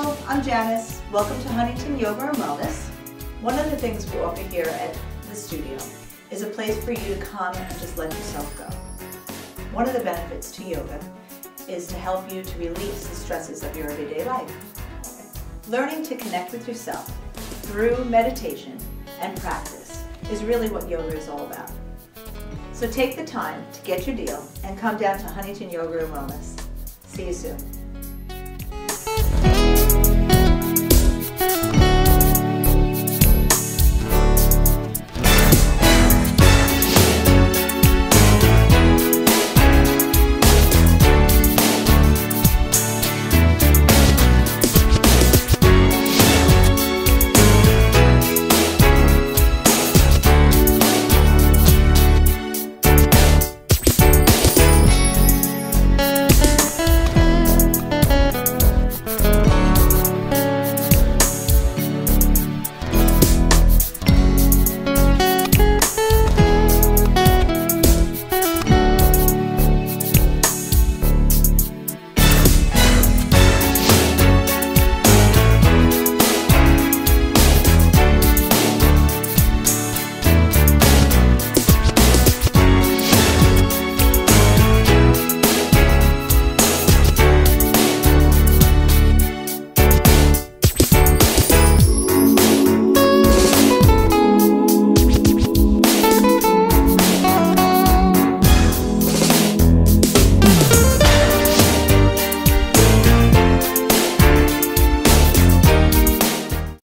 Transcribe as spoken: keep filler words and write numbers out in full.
Hello, I'm Janice. Welcome to Huntington Yoga and Wellness. One of the things we offer here at the studio is a place for you to come and just let yourself go. One of the benefits to yoga is to help you to release the stresses of your everyday life. Learning to connect with yourself through meditation and practice is really what yoga is all about. So take the time to get your deal and come down to Huntington Yoga and Wellness. See you soon.